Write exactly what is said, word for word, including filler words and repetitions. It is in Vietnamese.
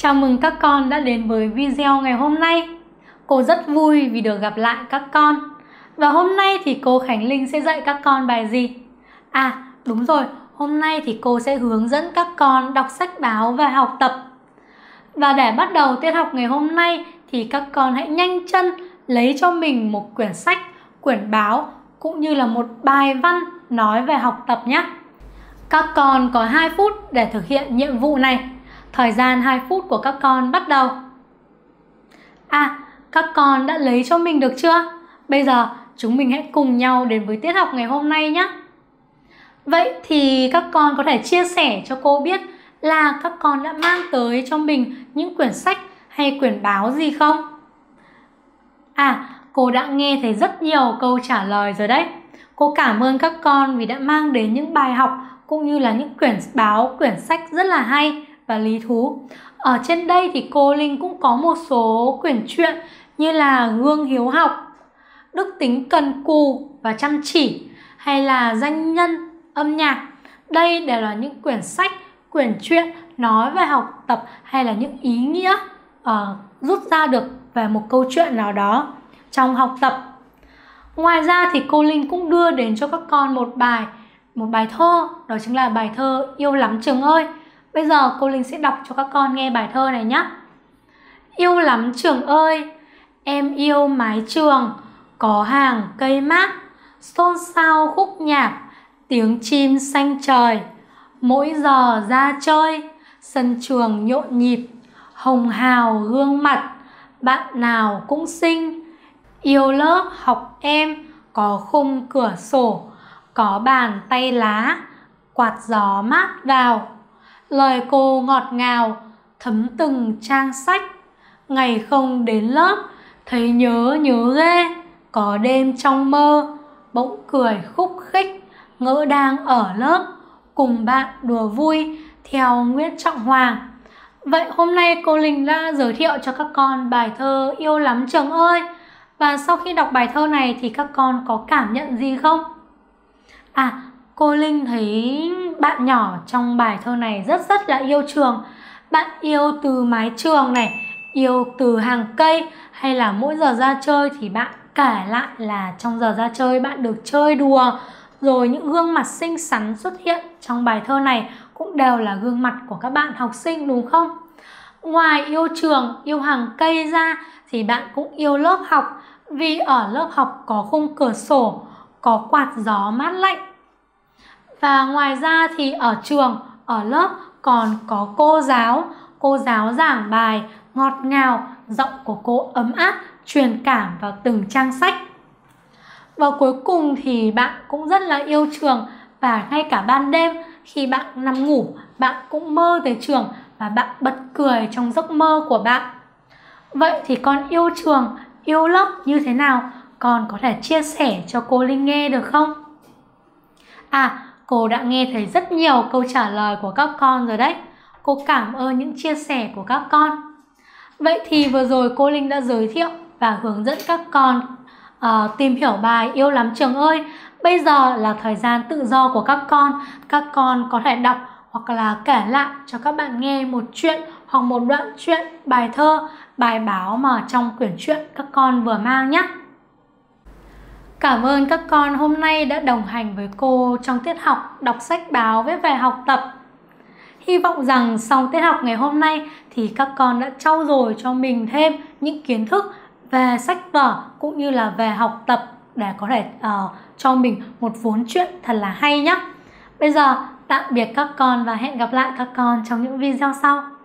Chào mừng các con đã đến với video ngày hôm nay. Cô rất vui vì được gặp lại các con. Và hôm nay thì cô Khánh Linh sẽ dạy các con bài gì? À, đúng rồi, hôm nay thì cô sẽ hướng dẫn các con đọc sách báo và học tập. Và để bắt đầu tiết học ngày hôm nay thì các con hãy nhanh chân lấy cho mình một quyển sách, quyển báo cũng như là một bài văn nói về học tập nhé. Các con có hai phút để thực hiện nhiệm vụ này. Thời gian hai phút của các con bắt đầu. À, các con đã lấy cho mình được chưa? Bây giờ chúng mình hãy cùng nhau đến với tiết học ngày hôm nay nhé. Vậy thì các con có thể chia sẻ cho cô biết là các con đã mang tới cho mình những quyển sách hay quyển báo gì không? À, cô đã nghe thấy rất nhiều câu trả lời rồi đấy. Cô cảm ơn các con vì đã mang đến những bài học cũng như là những quyển báo, quyển sách rất là hay và lý thú. Ở trên đây thì cô Linh cũng có một số quyển truyện như là Gương Hiếu Học, Đức Tính Cần Cù và Chăm Chỉ, hay là Danh Nhân Âm Nhạc. Đây đều là những quyển sách, quyển truyện nói về học tập hay là những ý nghĩa uh, rút ra được về một câu chuyện nào đó trong học tập. Ngoài ra thì cô Linh cũng đưa đến cho các con một bài một bài thơ, đó chính là bài thơ Yêu Lắm Trường Ơi. Bây giờ cô Linh sẽ đọc cho các con nghe bài thơ này nhé. Yêu lắm trường ơi, em yêu mái trường, có hàng cây mát, xôn xao khúc nhạc, tiếng chim xanh trời. Mỗi giờ ra chơi, sân trường nhộn nhịp, hồng hào gương mặt, bạn nào cũng xinh. Yêu lớp học em, có khung cửa sổ, có bàn tay lá, quạt gió mát vào. Lời cô ngọt ngào, thấm từng trang sách. Ngày không đến lớp, thấy nhớ nhớ ghê. Có đêm trong mơ, bỗng cười khúc khích, ngỡ đang ở lớp, cùng bạn đùa vui, theo Nguyễn Trọng Hoàng. Vậy hôm nay cô Linh đã giới thiệu cho các con bài thơ Yêu Lắm Trường Ơi. Và sau khi đọc bài thơ này thì các con có cảm nhận gì không? À, cô Linh thấy bạn nhỏ trong bài thơ này rất rất là yêu trường. Bạn yêu từ mái trường này, yêu từ hàng cây, hay là mỗi giờ ra chơi thì bạn kể lại là trong giờ ra chơi bạn được chơi đùa. Rồi những gương mặt xinh xắn xuất hiện trong bài thơ này cũng đều là gương mặt của các bạn học sinh, đúng không? Ngoài yêu trường, yêu hàng cây ra thì bạn cũng yêu lớp học, vì ở lớp học có khung cửa sổ, có quạt gió mát lạnh. Và ngoài ra thì ở trường, ở lớp còn có cô giáo, cô giáo giảng bài ngọt ngào, giọng của cô ấm áp, truyền cảm vào từng trang sách. Và cuối cùng thì bạn cũng rất là yêu trường, và ngay cả ban đêm khi bạn nằm ngủ, bạn cũng mơ tới trường và bạn bật cười trong giấc mơ của bạn. Vậy thì con yêu trường, yêu lớp như thế nào? Con có thể chia sẻ cho cô Linh nghe được không? À, cô đã nghe thấy rất nhiều câu trả lời của các con rồi đấy. Cô cảm ơn những chia sẻ của các con. Vậy thì vừa rồi cô Linh đã giới thiệu và hướng dẫn các con uh, tìm hiểu bài Yêu Lắm Trường Ơi. Bây giờ là thời gian tự do của các con. Các con có thể đọc hoặc là kể lại cho các bạn nghe một chuyện hoặc một đoạn truyện, bài thơ, bài báo mà trong quyển truyện các con vừa mang nhé. Cảm ơn các con hôm nay đã đồng hành với cô trong tiết học đọc sách báo viết về học tập. Hy vọng rằng sau tiết học ngày hôm nay thì các con đã trau dồi cho mình thêm những kiến thức về sách vở cũng như là về học tập để có thể uh, cho mình một vốn truyện thật là hay nhé. Bây giờ tạm biệt các con và hẹn gặp lại các con trong những video sau.